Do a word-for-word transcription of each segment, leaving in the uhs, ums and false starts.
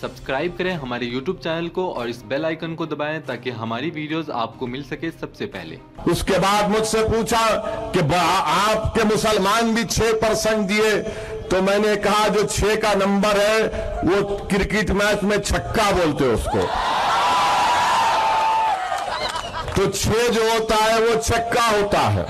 Subscribe करें हमारे YouTube channel को और इस बेल आइकन को दबाएं ताकि हमारी वीडियोस आपको मिल सके सबसे पहले। उसके बाद मुझसे पूछा कि आपके मुसलमान भी छह परसेंट दिए, तो मैंने कहा जो छह का नंबर है वो क्रिकेट मैच में छक्का बोलते हैं उसको, तो छह जो होता है वो छक्का होता है।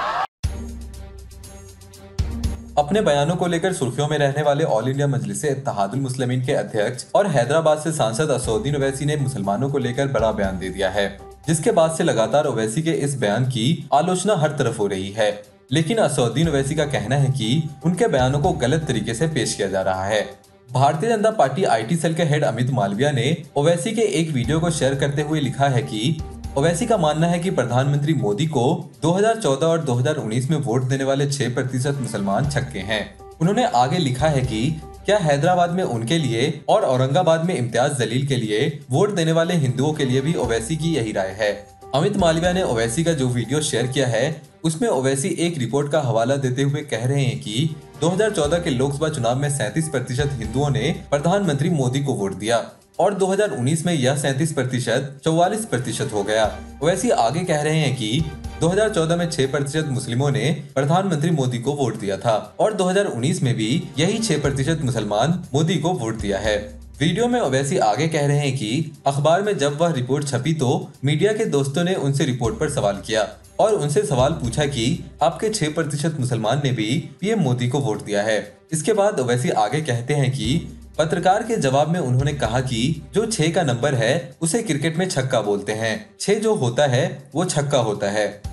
अपने बयानों को लेकर सुर्खियों में रहने वाले ऑल इंडिया मजलिस इत्तेहादुल मुस्लिमीन के अध्यक्ष और हैदराबाद से सांसद असदुद्दीन ओवैसी ने मुसलमानों को लेकर बड़ा बयान दे दिया है, जिसके बाद से लगातार ओवैसी के इस बयान की आलोचना हर तरफ हो रही है। लेकिन असदुद्दीन ओवैसी का कहना है कि उनके बयानों को गलत तरीके से पेश किया जा रहा है। Bharatiya Janata Party IT cell के हेड अमित मालविया ने ओवैसी के एक वीडियो को शेयर करते हुए लिखा है कि ओवैसी का मानना है कि प्रधानमंत्री मोदी को दो हज़ार चौदह और दो हज़ार उन्नीस में वोट देने वाले छह प्रतिशत मुसलमान छक्के हैं। उन्होंने आगे लिखा है कि क्या हैदराबाद में उनके लिए और औरंगाबाद में इम्तियाज जलील के लिए वोट देने वाले हिंदुओं के लिए भी ओवैसी की यही राय है। अमित मालविया ने ओवैसी का जो वीडियो शेयर किया है उसमें ओवैसी एक रिपोर्ट का हवाला देते हुए कह रहे हैं कि दो हज़ार चौदह के लोकसभा चुनाव में सैंतीस प्रतिशत हिंदुओं ने प्रधानमंत्री मोदी को वोट दिया और दो हज़ार उन्नीस में यह सैंतीस प्रतिशत चौवालीस प्रतिशत हो गया। ओवैसी आगे कह रहे हैं कि दो हज़ार चौदह में छह प्रतिशत मुस्लिमों ने प्रधानमंत्री मोदी को वोट दिया था और दो हज़ार उन्नीस में भी यही छह प्रतिशत मुसलमान मोदी को वोट दिया है। वीडियो में ओवैसी आगे कह रहे हैं कि अखबार में जब वह रिपोर्ट छपी तो मीडिया के दोस्तों ने उनसे रिपोर्ट पर सवाल किया और उनसे सवाल पूछा कि आपके छह प्रतिशत मुसलमान ने भी पीएम मोदी को वोट दिया है। इसके बाद ओवैसी आगे कहते हैं कि पत्रकार के जवाब में उन्होंने कहा कि जो छह का नंबर है उसे क्रिकेट में छक्का बोलते हैं, छह जो होता है वो छक्का होता है।